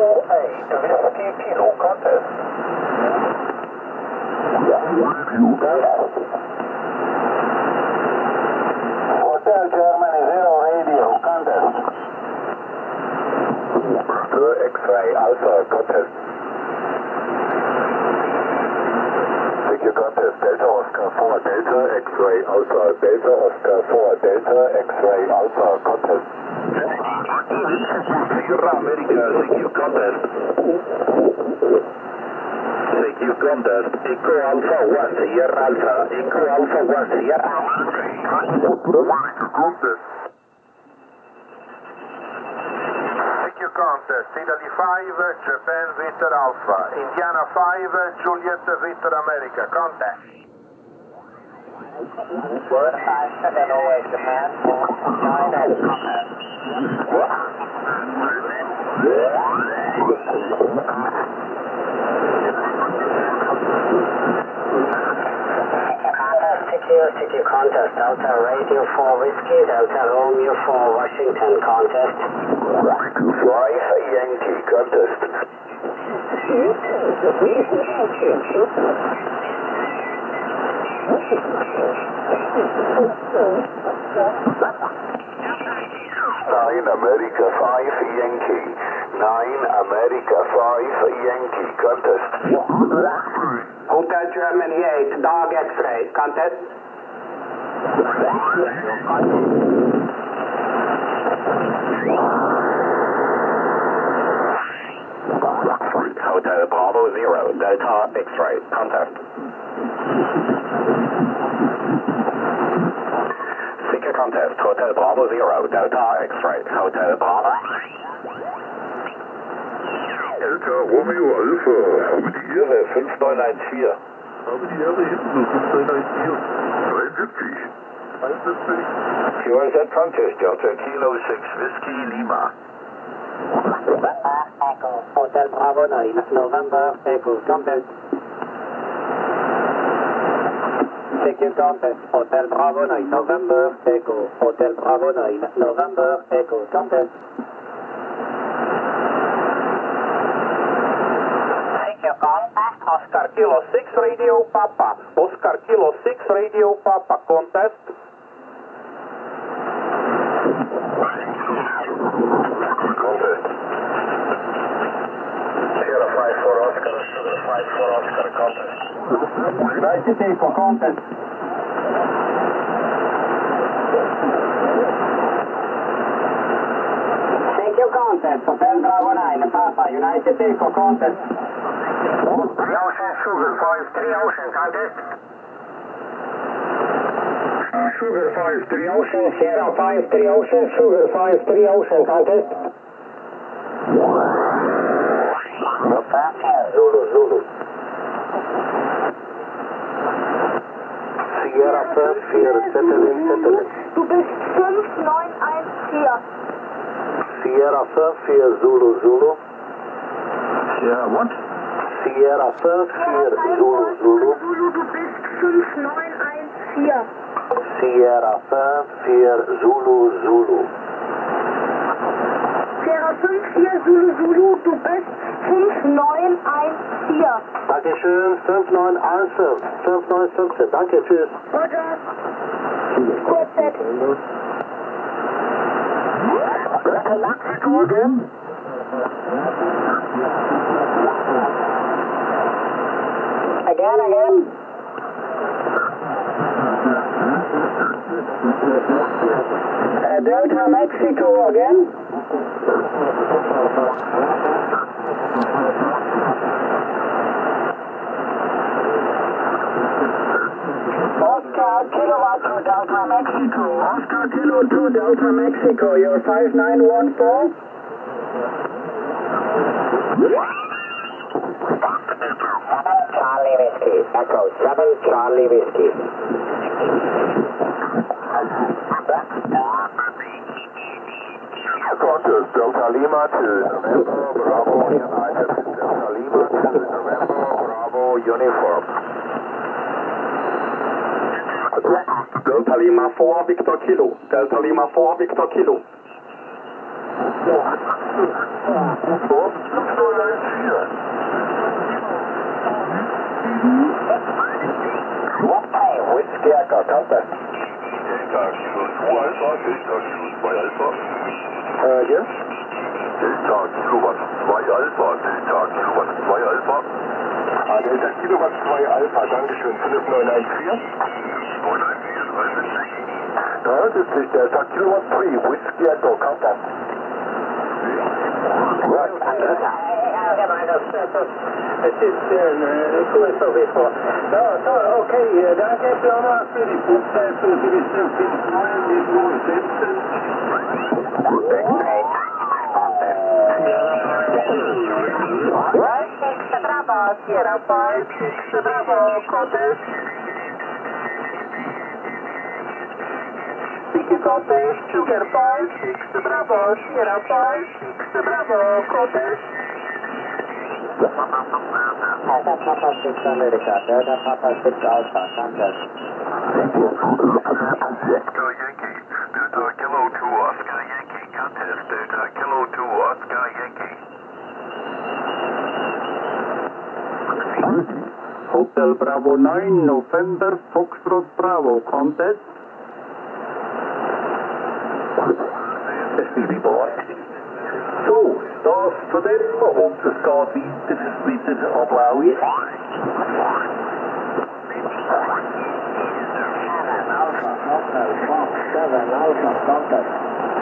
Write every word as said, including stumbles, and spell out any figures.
eight, Whiskey Kilo contest. Hotel Germany zero radio contest. X-ray Alpha contest. Take your contest Delta Oscar four Delta X-ray Alpha Delta Oscar four Delta X-ray Alpha contest. Sierra America, take your contest. Take your contest. Echo Alpha one Sierra Alpha. Echo Alpha one Sierra contest. Contest, Italy five, Japan Victor Alpha, Indiana five, Juliet Victor America, contact. Word five, seven, oh eight, Japan, nine, eight, contact. City contest, Delta Radio four Whiskey, Delta Romeo four Washington contest. five Yankee contest. nine America five Yankee. nine America five Yankee contest. Hotel Germany eight, Dog X-ray contest. Hotel Bravo zero, Delta X-ray contest. Secure contest, Hotel Bravo zero, Delta X-ray, Hotel Bravo. Delta Romeo Alpha, haben die Ihre fünf neun eins vier. Haben die Ihre hinten, fünf neun eins vier. dreiundsiebzig. U S A contest, Delta Kilo six Whiskey Lima. Echo, Hotel Bravo nine, November, Echo, contest. Secure contest, Hotel Bravo nine, November, Echo, Hotel Bravo nine, November, Echo, contest. Secure contact, Oscar Kilo six Radio Papa, Oscar Kilo six Radio Papa, contest. Contest. Sierra five four Oscar, Sugar five four Oscar, contest. United Echo, contest. Secure contest, Hotel Bravo nine, Papa, United Echo, contest. three Ocean Sugar five three Ocean, contest. Sugar five three Ocean, Sierra five three Ocean, Sugar five three Ocean, contest. Zulu, Zulu. Sierra fünf vier, Settling, Settling. Du bist fünf neun eins vier. Sierra fünf vier, Zulu, Zulu. Sierra what? Sierra fünf vier, Zulu, Zulu. Zulu, du bist fünf neun eins vier. Sierra fünf vier, Zulu, Zulu. Sierra fünf vier, Zulu, Zulu, du bist fünf neun eins vier. Dankeschön, fünf neun eins fünf, fünf neun fünfzehn, danke, tschüss. Roger. Kurzzeit. Mexico again. Again, again. Uh, Delta Mexico again. Oscar Kilowatt two Delta Mexico. Oscar Kilo two Delta Mexico. You're five nine one four. Charlie Whiskey. Echo seven Charlie Whiskey. Contest Delta Lima to November Bravo United. Delta Lima to November Bravo Uniform. Delta Lima four Victor Kilo. Delta Lima four Victor Kilo. Four. eins vier. Hey, Whiskey Echo, Contest. Delta Kilo zwei Alpha, Delta Kilo zwei Alpha. Äh, hier? Delta Kilowatt zwei Alpha, Delta Kilowatt zwei Alpha. Ah, Delta Kilowatt zwei Alpha, Dankeschön. fünf neun eins vier. neun eins vier, dreiundsiebzig. dreiundsiebzig, Delta Kilowatt drei, Whiskey Echo, Contest. Right, Het is een koers of iets voor. Nou, zo, oké, dank je wel voor die podcast. Voor die instructies. Dit mooi zitten. Right, six, Bravo, Sierra five, six, Bravo, contest. Sticky contest, Sugar five, six, Bravo, Sierra five, six, Bravo, contest. Delta Papa six America, Delta Papa six Alpha, Contest. Oscar Yankee, Delta Kilo two Oscar Yankee, contest, Delta Kilo two Oscar Yankee. Hotel Bravo nine, November, Foxtrot Bravo, contest. So, das zu dem, und es geht weiter mit der Ablaue. Alpha, Hotel Fox seven Alpha, Contest.